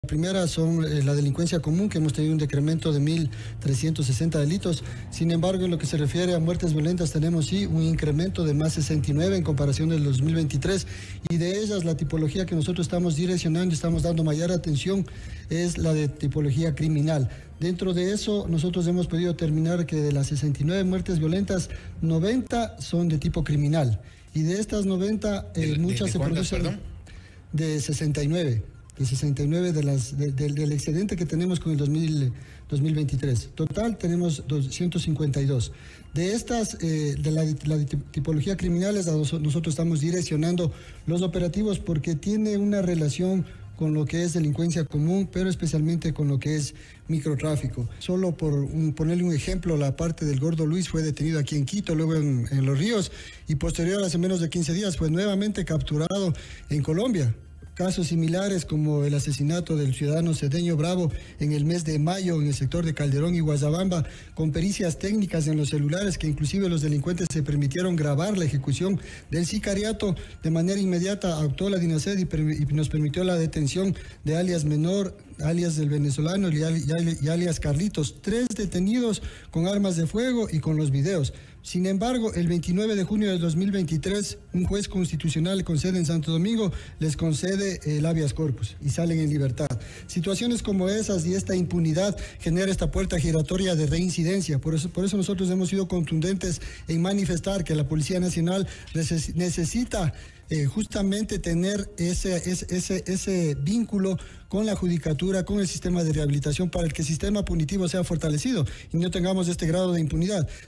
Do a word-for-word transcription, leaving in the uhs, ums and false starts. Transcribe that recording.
La primera son eh, la delincuencia común, que hemos tenido un decremento de mil trescientos sesenta delitos. Sin embargo, en lo que se refiere a muertes violentas, tenemos sí un incremento de más sesenta y nueve en comparación del dos mil veintitrés. Y de ellas, la tipología que nosotros estamos direccionando, estamos dando mayor atención, es la de tipología criminal. Dentro de eso, nosotros hemos podido determinar que de las sesenta y nueve muertes violentas, noventa son de tipo criminal. Y de estas noventa, eh, ¿De, muchas de, de se cuántas, producen perdón? de sesenta y nueve. De sesenta y nueve de las, de, de, del excedente que tenemos con el dos mil, dos mil veintitrés. Total tenemos doscientos cincuenta y dos. De estas, eh, de la, la tipología criminal, es a nosotros estamos direccionando los operativos porque tiene una relación con lo que es delincuencia común, pero especialmente con lo que es microtráfico. Solo por un, ponerle un ejemplo, la parte del Gordo Luis fue detenido aquí en Quito, luego en, en Los Ríos, y posterior, hace menos de quince días, fue nuevamente capturado en Colombia. Casos similares como el asesinato del ciudadano Cedeño Bravo en el mes de mayo en el sector de Calderón y Guazabamba, con pericias técnicas en los celulares que inclusive los delincuentes se permitieron grabar la ejecución del sicariato. De manera inmediata actuó la DINASED y, y nos permitió la detención de alias Menor, alias del venezolano y, y alias Carlitos, tres detenidos con armas de fuego y con los videos. Sin embargo, el veintinueve de junio del dos mil veintitrés, un juez constitucional con sede en Santo Domingo les concede el habeas corpus y salen en libertad. Situaciones como esas y esta impunidad genera esta puerta giratoria de reincidencia. Por eso, por eso nosotros hemos sido contundentes en manifestar que la Policía Nacional necesita eh, justamente tener ese, ese, ese, ese vínculo con la judicatura, con el sistema de rehabilitación, para que el sistema punitivo sea fortalecido y no tengamos este grado de impunidad.